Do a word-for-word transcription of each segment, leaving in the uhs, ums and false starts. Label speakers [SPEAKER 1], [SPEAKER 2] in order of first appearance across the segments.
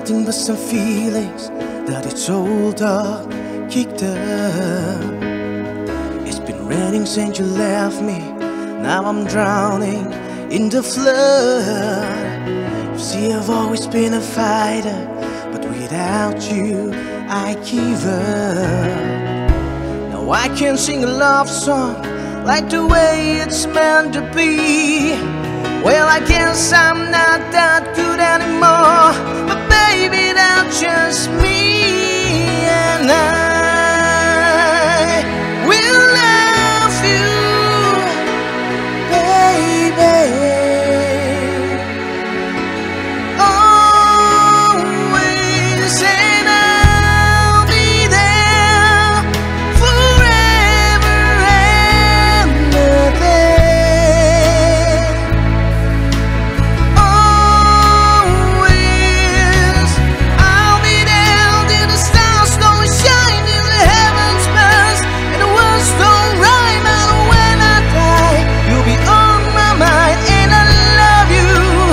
[SPEAKER 1] nothing but some feelings that it's all dark, kicked up. It's been raining since you left me. Now I'm drowning in the flood. You see, I've always been a fighter, but without you, I give up. Now I can sing a love song like the way it's meant to be. Well, I guess I'm not that good anymore, but baby, that's just me, and I will love you, baby, always, and I'll be there forever and a day. Always, I'll be there till the stars don't shine, till the heavens burst and the words don't rhyme. And when I die, you'll be on my mind, and I love you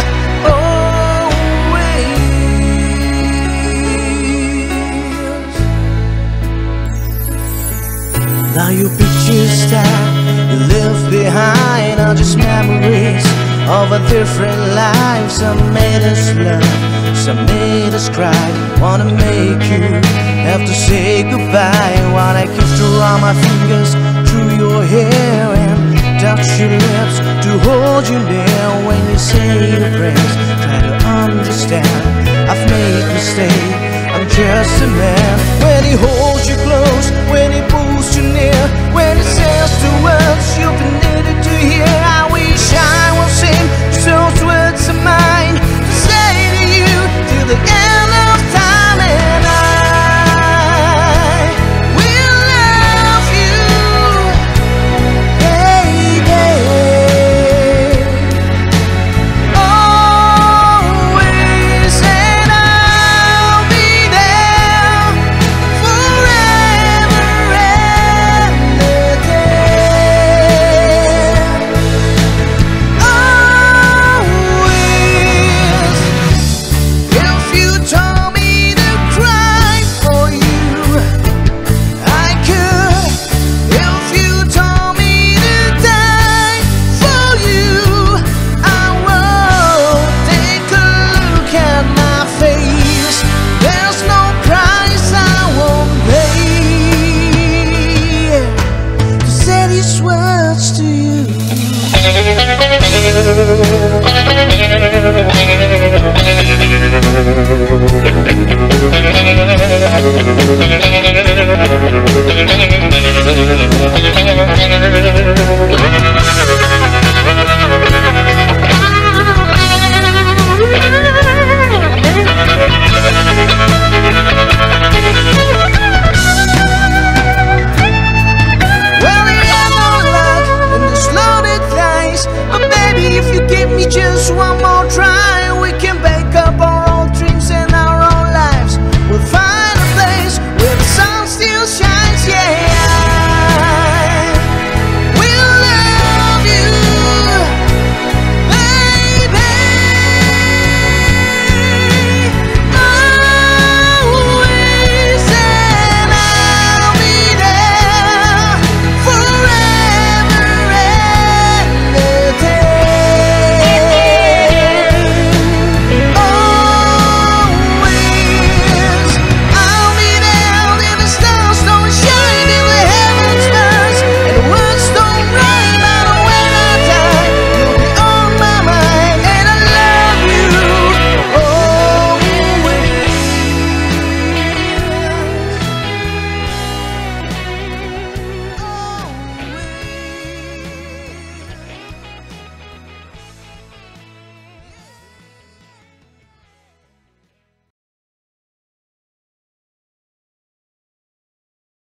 [SPEAKER 1] always. Now your pictures that you left behind are just memories of a different life. Some made us love, some made us cry. Wanna make you have to say goodbye, while I kiss to run my fingers through your hair and touch your lips to hold you near. When you say your prayers, try to understand I've made mistakes, I'm just a man. When he holds you close, when he pulls you near, when he says the words you've been needed to hear, I wish I was sing those words of mine to say to you till the end of time, and I will love you, baby, always, and I'll be there forever and a day. Always, if you told me to cry for you, I could. If you told me to die for you, I would. Take a look at my face, there's no price I won't pay to say these words to you.